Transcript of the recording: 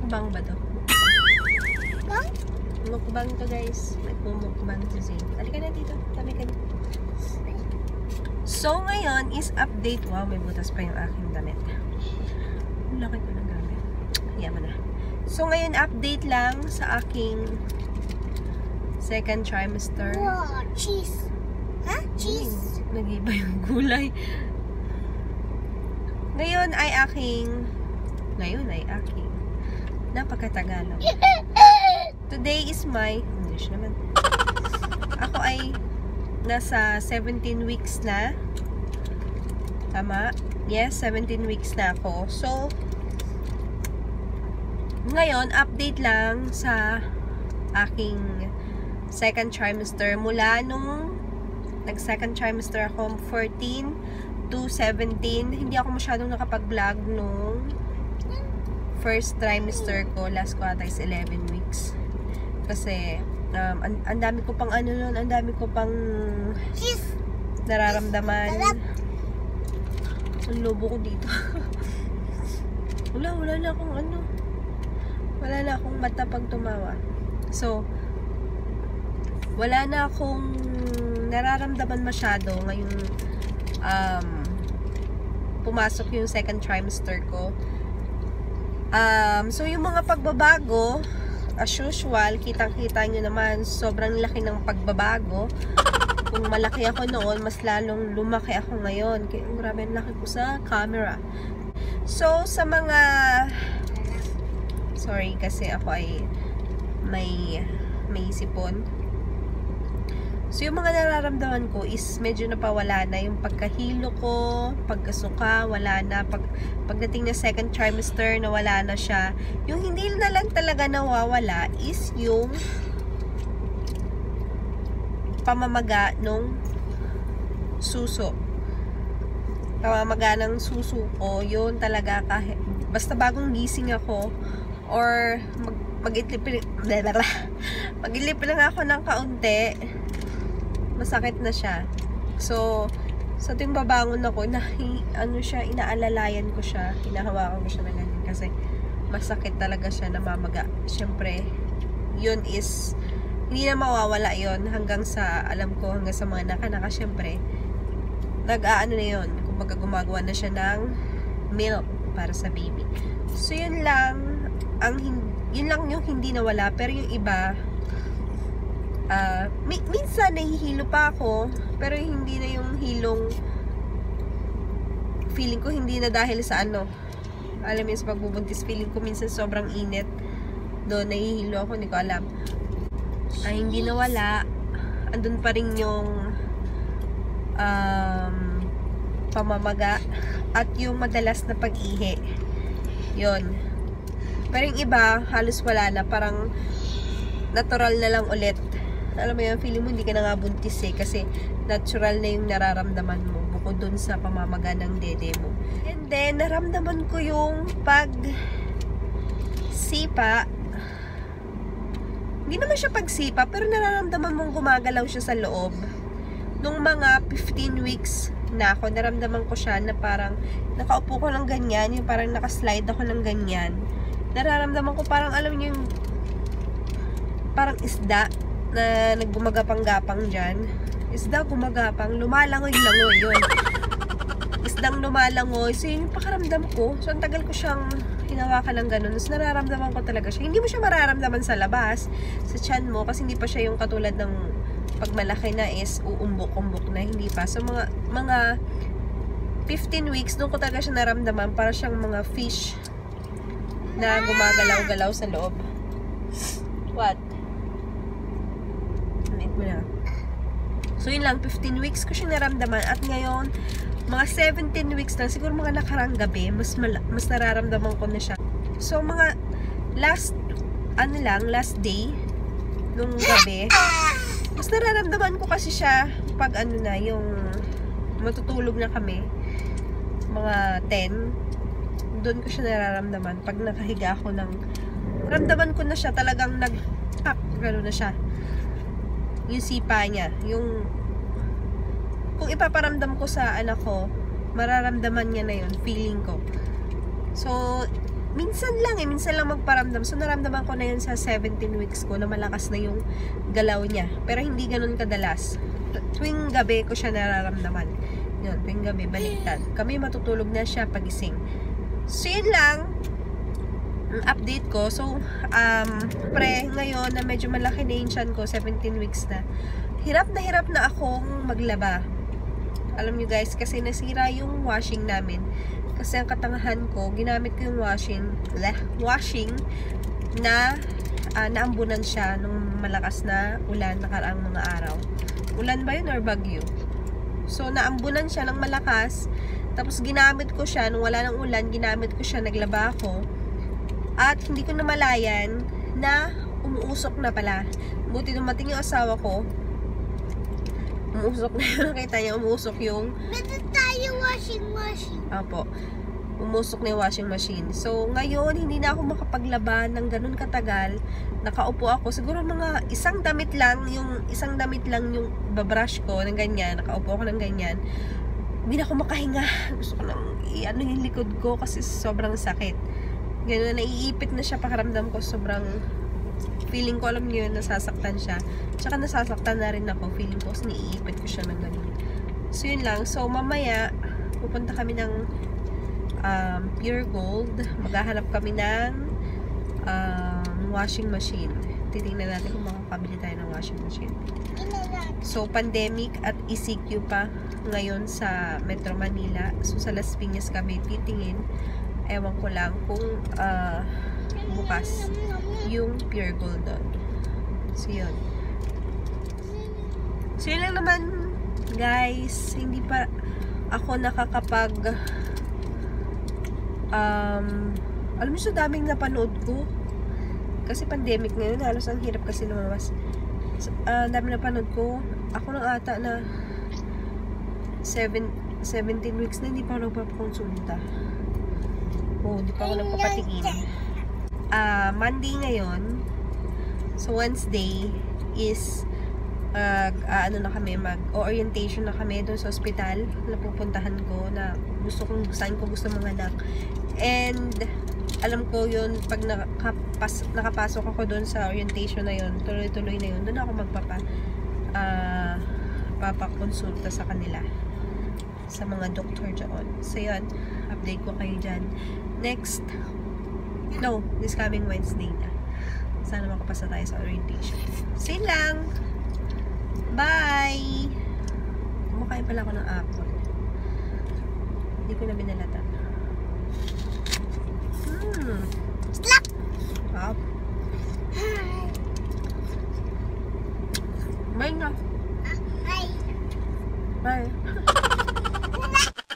Mukbang ba to? Mukbang to guys. Nagmumukbang si Zane. Halika na dito. Tabi ka na. So ngayon is update. Wow, may butas pa yung aking damit. Ang laki ko ng gamit. Yaman na. So ngayon update lang sa aking second trimester. Wow, cheese. Ha? Cheese. Nag-iba yung gulay. Ngayon ay aking napakatagalog. Today is my English naman. Ako ay nasa 17 weeks na. Tama? Yes, 17 weeks na ako. So, ngayon, update lang sa aking second trimester. Mula nung nag-second trimester ako, 14 to 17. Hindi ako masyadong nakapag-vlog nung first trimester ko. Last ko ata is 11 weeks. Kasi, ang dami ko pang ano nun, ang dami ko pang nararamdaman. Ang lobo ko dito. wala na akong ano. Wala na akong mata pag tumawa. So, wala na akong nararamdaman masyado ngayong pumasok yung second trimester ko. So, yung mga pagbabago, as usual, kitang-kita nyo naman, sobrang laki ng pagbabago. Kung malaki ako noon, mas lalong lumaki ako ngayon. Kaya, grabe, ang laki ko sa camera. So, sa mga... Sorry, kasi ako ay may sipon. So, yung mga nararamdaman ko is medyo napawala na. Yung pagkahilo ko, pagkasuka, wala na. Pagdating na second trimester, nawala na siya. Yung hindi na lang talaga nawawala is yung pamamaga nung suso. Pamamaga ng suso ko, yun talaga kahit basta bagong gising ako or mag-itlip lang ako ng kaunti, masakit na siya. So, sa tuwing babangon ako, inaalalayan ko siya, hinahawakan ko siya na ganyan kasi masakit talaga siya, namamaga. Siyempre, yun is hindi na mawawala yun hanggang sa, alam ko, hanggang sa mga naka siyempre, nag-aano na yun, kumbaga gumagawa na siya ng milk para sa baby. So, yun lang yung hindi nawala, pero yung iba, minsan nahihilo pa ako, pero hindi na yung hilong feeling ko hindi na dahil sa ano, alam mo sa pagbubuntis, feeling ko minsan sobrang init doon, nahihilo ako, hindi ko alam. Hindi nawala, andun pa rin yung pamamaga at yung madalas na pag-ihi, yun. Pero yung iba, halos wala na, parang natural na lang ulit. Alam mo yun, feeling mo hindi ka na nga buntis eh, kasi natural na yung nararamdaman mo bukod dun sa pamamaga ng dede mo. And then, naramdaman ko yung pagsipa. Hindi naman siya pagsipa, pero nararamdaman mong gumagalaw siya sa loob. Nung mga 15 weeks na ako, naramdaman ko siya na parang nakaupo ko ng ganyan, yung parang nakaslide ako ng ganyan. Nararamdaman ko parang, alam niyo yung parang isda na naggumagapang-gapang dyan. Isda gumagapang, lumalangoy-langoy yun. Isdang lumalangoy. So yun yung pakaramdam ko. So ang tagal ko siyang hinawakan ng ganun. So nararamdaman ko talaga siya. Hindi mo siya mararamdaman sa labas, sa tiyan mo, kasi hindi pa siya yung katulad ng pag malaki na is uumbok-umbok na. Hindi pa. So mga 15 weeks, doon ko talaga siya naramdaman. Para siyang mga fish na gumagalaw-galaw sa loob. What? So yun lang, 15 weeks ko siya naramdaman, at ngayon mga 17 weeks na, siguro mga nakarang gabi, mas nararamdaman ko na siya. So mga last day nung gabi, mas nararamdaman ko kasi siya pag yung matutulog na kami, mga 10, doon ko siya nararamdaman. Pag nakahiga ako ramdaman ko na siya talagang gano'n na siya. Yung sipa niya, kung ipaparamdam ko sa anak ko, mararamdaman niya na yun, feeling ko. So, minsan lang magparamdam. So, naramdaman ko na yun sa 17 weeks ko na malakas na yung galaw niya. Pero hindi ganun kadalas. Tuwing gabi ko siya nararamdaman. Yun, tuwing gabi, baliktad. Kami matutulog na siya pagising. So, yun lang ang update ko. So, ngayon na medyo malaki na yung tiyan ko, 17 weeks na. Hirap na akong maglaba. Alam nyo guys, kasi nasira yung washing namin. Kasi ang katangahan ko, ginamit ko yung washing na naambunan siya nung malakas na ulan nakaraang mga araw. Ulan ba yun or bagyo? So, naambunan siya ng malakas. Tapos, ginamit ko siya, nung wala ng ulan, ginamit ko siya, naglaba ako. At, hindi ko namalayan na umuusok na pala. Buti dumating yung asawa ko, umuusok na yun. Nakita niya, umuusok yung... Meron tayo washing. Opo. Umusok na yung washing machine. So, ngayon, hindi na ako makapaglaba ng ganun katagal. Nakaupo ako. Siguro mga isang damit lang yung babrush ko ng ganyan. Nakaupo ako ng ganyan. Hindi na ako makahinga. Gusto ko nang i-ano yung likod ko kasi sobrang sakit. Ganun, naiipit na siya pakiramdam ko. Sobrang feeling ko, alam niyo yun, nasasaktan siya. Tsaka nasasaktan na rin ako. Feeling ko, naiipit ko siya ng ganun. So, yun lang. So, mamaya, pupunta kami ng Pure Gold. Maghahanap kami ng washing machine. Titingnan natin kung makakabili tayo ng washing machine. So, pandemic at ECQ pa ngayon sa Metro Manila. So, sa Las Piñas kami titingin. Ewan ko lang kung bukas yung Pure Gold doon. So, yun. So, yun lang naman, guys. Hindi pa ako nakakapag alam mo, so daming napanood ko. Kasi pandemic ngayon, halos ang hirap kasi lumabas. Dami napanood ko. Ako lang ata na 17 weeks na hindi pa ako nagpapakonsulta. Hindi pa ako nagpapatingin. Monday ngayon. So, Wednesday is ano na kami, mag-orientation na kami doon sa ospital na pupuntahan ko na saan ko gusto manganak. And alam ko yun, pag nakapasok ako doon sa orientation na yun, tuloy-tuloy na yun, doon ako papakonsulta sa kanila, sa mga doktor dyan. So yun, update ko kayo dyan. Next, this coming Wednesday na. Sana makapasa tayo sa orientation. So yun lang. Bye! Kumakain pala ako ng apple. Hindi ko na binalatan. Slap! Wow. Bye na. Bye. Bye.